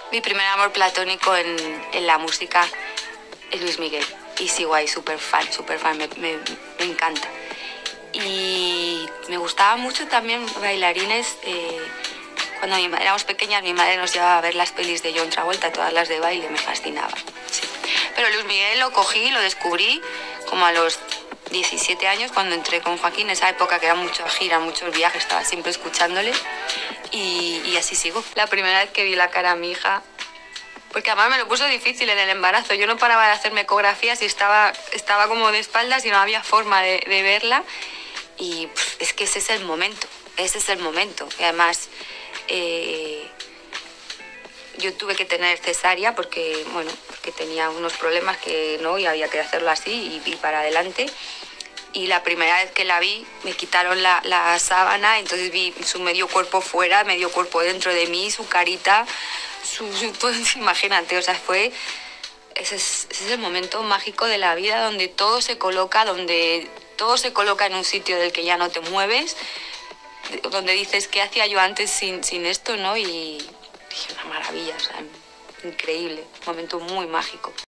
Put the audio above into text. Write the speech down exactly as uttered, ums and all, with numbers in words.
Mi primer amor platónico en, en la música es Luis Miguel. Y sigo ahí súper fan, súper fan, me, me, me encanta. Y me gustaba mucho también bailarines. Eh, cuando mi, éramos pequeñas, mi madre nos llevaba a ver las pelis de John Travolta, todas las de baile, me fascinaban. Sí. Pero Luis Miguel lo cogí, lo descubrí como a los diecisiete años, cuando entré con Joaquín, esa época que era mucha gira, muchos viajes, estaba siempre escuchándole. Y, y así sigo. La primera vez que vi la cara a mi hija, porque además me lo puso difícil en el embarazo, yo no paraba de hacerme ecografías y estaba, estaba como de espaldas y no había forma de, de verla. Y pff, es que ese es el momento, ese es el momento. Y además eh, yo tuve que tener cesárea porque, bueno, porque tenía unos problemas que no, y había que hacerlo así y, y para adelante. Y la primera vez que la vi me quitaron la, la sábana, entonces vi su medio cuerpo fuera, medio cuerpo dentro de mí, su carita, su, su pues, imagínate, o sea, fue... Ese es, ese es el momento mágico de la vida donde todo se coloca, donde todo se coloca en un sitio del que ya no te mueves, donde dices, ¿qué hacía yo antes sin, sin esto, no? Y dije, una maravilla, o sea, increíble, un momento muy mágico.